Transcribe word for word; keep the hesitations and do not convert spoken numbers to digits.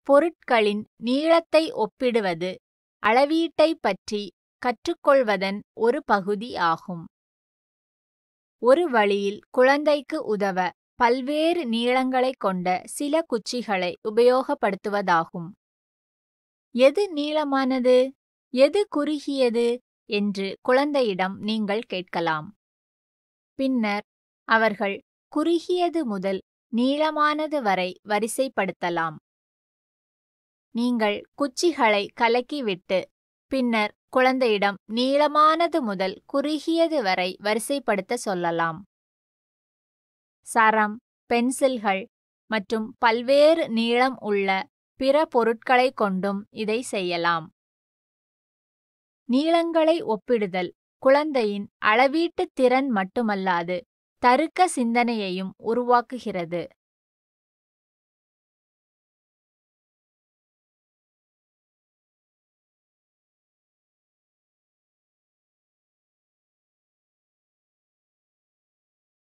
பொருட்களின் நீளத்தை ஒப்பிடுவது அளவீட்டைப் பற்றி கற்றுக்கொள்வதன் ஒரு பகுதி ஆகும். ஒரு வழியில் குழந்தைக்கு உதவ பல்வேறு நீளங்களைக் கொண்ட சில குச்சிகளை உபயோகப்படுத்துவதாகும். எது நீளமானது, எது குறுகியது என்று குழந்தையிடம் நீங்கள் கேட்கலாம். பின்னர் அவர்கள் குறுகியது முதல் நீளமானது வரை வரிசைப்படுத்தலாம். நீங்கள் குச்சிகளை கலக்கிவிட்டு பின்னர் குழந்தையிடம் நீளமானது முதல் குறுகியது வரை வரிசைப்படுத்த சொல்லலாம். சரம், பென்சில்கள் மற்றும் பல்வேறு நீளம் உள்ள பிற பொருட்களைக் கொண்டும் இதை செய்யலாம். நீளங்களை ஒப்பிடுதல் குழந்தையின் அளவீட்டு திறன் மட்டுமல்லாது தருக்க சிந்தனையையும் உருவாக்குகிறது.